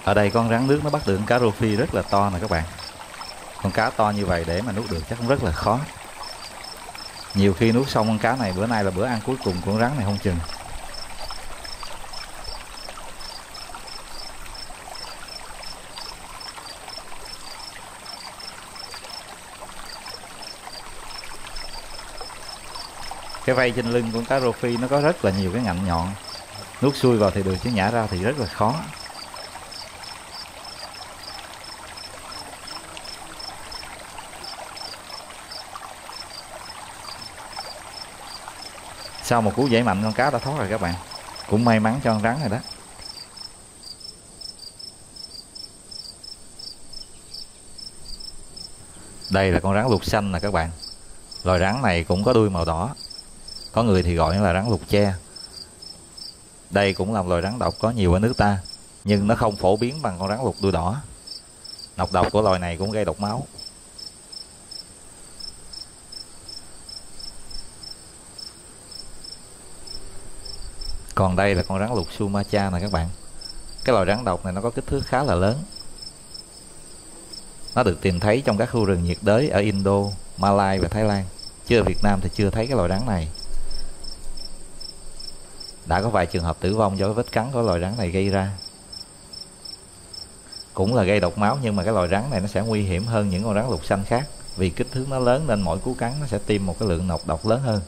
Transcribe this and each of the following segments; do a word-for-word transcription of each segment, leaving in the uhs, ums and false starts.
Ở đây con rắn nước nó bắt được con cá rô phi rất là to nè các bạn. Con cá to như vậy để mà nuốt được chắc cũng rất là khó. Nhiều khi nuốt xong con cá này bữa nay là bữa ăn cuối cùng của con rắn này không chừng. Cái vây trên lưng của con cá rô phi nó có rất là nhiều cái ngạnh nhọn. Nuốt xuôi vào thì được chứ nhả ra thì rất là khó. Sau một cú giãy mạnh con cá đã thoát rồi các bạn. Cũng may mắn cho con rắn rồi đó. Đây là con rắn lục xanh nè các bạn. Loài rắn này cũng có đuôi màu đỏ. Có người thì gọi nó là rắn lục tre. Đây cũng là loài rắn độc có nhiều ở nước ta, nhưng nó không phổ biến bằng con rắn lục đuôi đỏ. Nọc độc của loài này cũng gây độc máu. Còn đây là con rắn lục Sumatra nè các bạn. Cái loài rắn độc này nó có kích thước khá là lớn. Nó được tìm thấy trong các khu rừng nhiệt đới ở Indo, Malai và Thái Lan. Chứ ở Việt Nam thì chưa thấy cái loài rắn này. Đã có vài trường hợp tử vong do cái vết cắn của loài rắn này gây ra. Cũng là gây độc máu, nhưng mà cái loài rắn này nó sẽ nguy hiểm hơn những con rắn lục xanh khác. Vì kích thước nó lớn nên mỗi cú cắn nó sẽ tiêm một cái lượng nọc độc lớn hơn.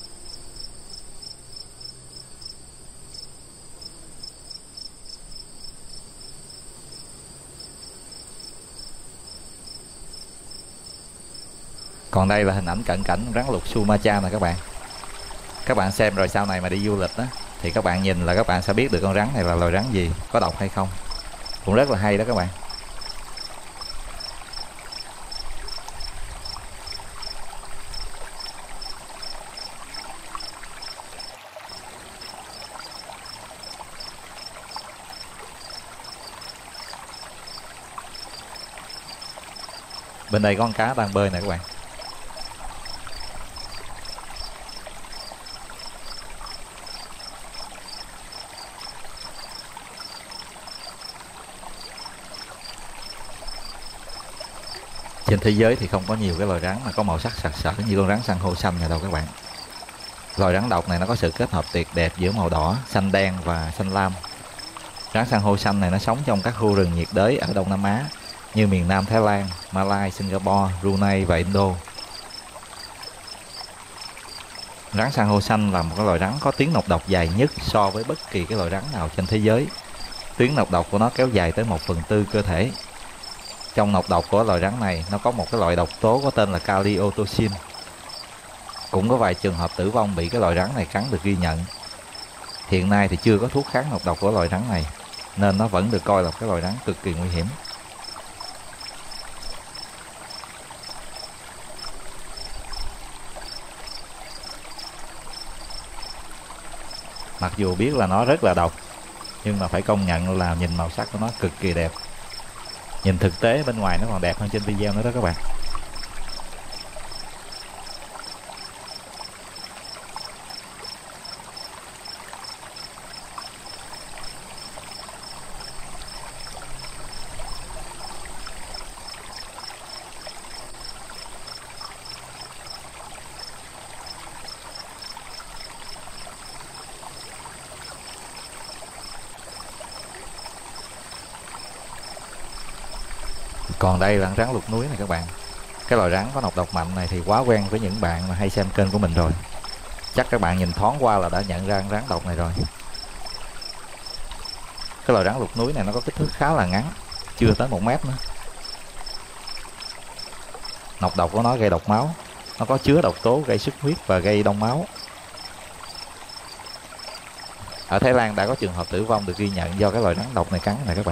Còn đây là hình ảnh cận cảnh rắn lục Sumatra nè các bạn. Các bạn xem rồi sau này mà đi du lịch đó, thì các bạn nhìn là các bạn sẽ biết được con rắn này là loài rắn gì, có độc hay không. Cũng rất là hay đó các bạn. Bên đây có con cá đang bơi nè các bạn. Trên thế giới thì không có nhiều cái loài rắn mà có màu sắc sặc sỡ như con rắn san hô xanh này đâu các bạn. Loài rắn độc này nó có sự kết hợp tuyệt đẹp giữa màu đỏ, xanh đen và xanh lam. Rắn san hô xanh này nó sống trong các khu rừng nhiệt đới ở Đông Nam Á như miền Nam Thái Lan, Malai, Singapore, Brunei và Indo. Rắn san hô xanh là một cái loài rắn có tuyến nọc độc dài nhất so với bất kỳ cái loài rắn nào trên thế giới. Tuyến nọc độc của nó kéo dài tới một phần tư cơ thể. Trong nọc độc của loài rắn này nó có một cái loại độc tố có tên là kali otoxin. Cũng có vài trường hợp tử vong bị cái loài rắn này cắn được ghi nhận. Hiện nay thì chưa có thuốc kháng nọc độc của loài rắn này, nên nó vẫn được coi là cái loài rắn cực kỳ nguy hiểm. Mặc dù biết là nó rất là độc, nhưng mà phải công nhận là nhìn màu sắc của nó cực kỳ đẹp. Nhìn thực tế bên ngoài nó còn đẹp hơn trên video nữa đó các bạn. Còn đây là rắn lục núi này các bạn. Cái loài rắn có nọc độc mạnh này thì quá quen với những bạn mà hay xem kênh của mình rồi. Chắc các bạn nhìn thoáng qua là đã nhận ra con rắn độc này rồi. Cái loài rắn lục núi này nó có kích thước khá là ngắn, chưa tới một mét nữa. Nọc độc của nó gây độc máu. Nó có chứa độc tố gây xuất huyết và gây đông máu. Ở Thái Lan đã có trường hợp tử vong được ghi nhận do cái loài rắn độc này cắn này các bạn.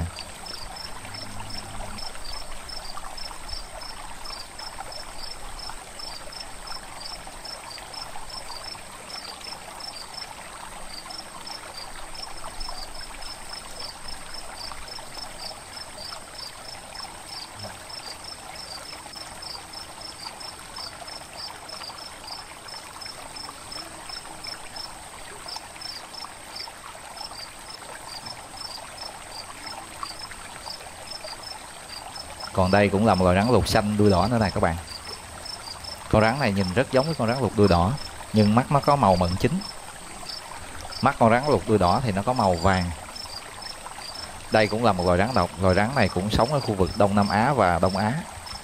Còn đây cũng là một loài rắn lục xanh đuôi đỏ nữa này các bạn. Con rắn này nhìn rất giống với con rắn lục đuôi đỏ, nhưng mắt nó có màu mận chính. Mắt con rắn lục đuôi đỏ thì nó có màu vàng. Đây cũng là một loài rắn độc. Loài rắn này cũng sống ở khu vực Đông Nam Á và Đông Á.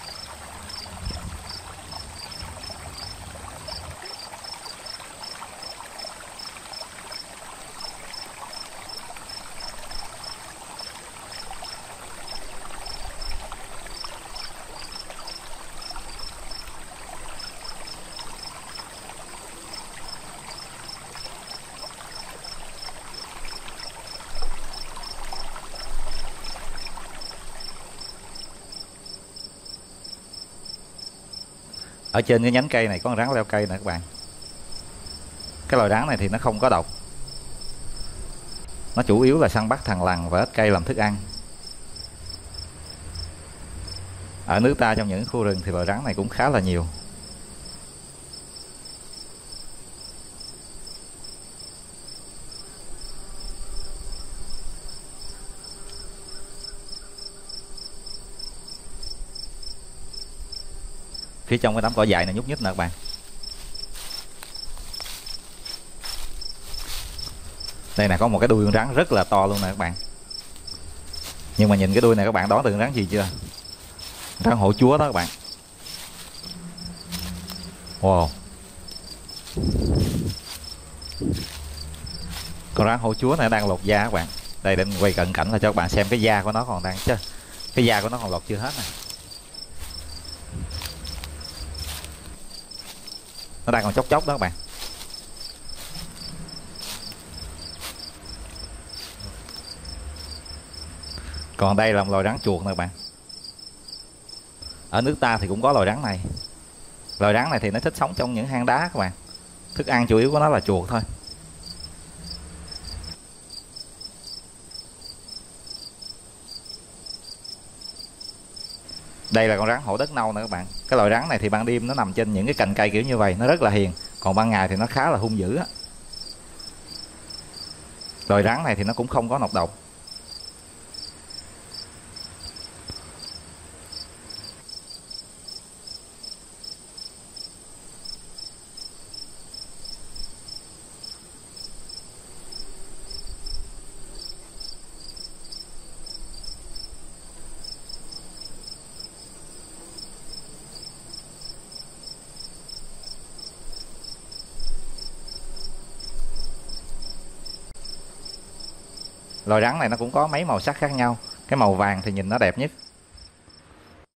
Ở trên cái nhánh cây này có con rắn leo cây nè các bạn. Cái loài rắn này thì nó không có độc. Nó chủ yếu là săn bắt thằn lằn và ếch cây làm thức ăn. Ở nước ta trong những khu rừng thì loài rắn này cũng khá là nhiều. Phía trong cái đám cỏ dại này nhúc nhích nè các bạn. Đây nè, có một cái đuôi con rắn rất là to luôn nè các bạn. Nhưng mà nhìn cái đuôi này các bạn đoán được con rắn gì chưa? Rắn hổ chúa đó các bạn. Wow. Con rắn hổ chúa này đang lột da các bạn. Đây để mình quay cận cảnh là cho các bạn xem cái da của nó còn đang chứ. Cái da của nó còn lột chưa hết nè. Nó đang còn chốc chốc đó các bạn. Còn đây là một loài rắn chuột nè các bạn. Ở nước ta thì cũng có loài rắn này. Loài rắn này thì nó thích sống trong những hang đá các bạn. Thức ăn chủ yếu của nó là chuột thôi. Đây là con rắn hổ đất nâu nè các bạn. Cái loài rắn này thì ban đêm nó nằm trên những cái cành cây kiểu như vậy, nó rất là hiền. Còn ban ngày thì nó khá là hung dữ á. Loài rắn này thì nó cũng không có nọc độc. Loài rắn này nó cũng có mấy màu sắc khác nhau. Cái màu vàng thì nhìn nó đẹp nhất.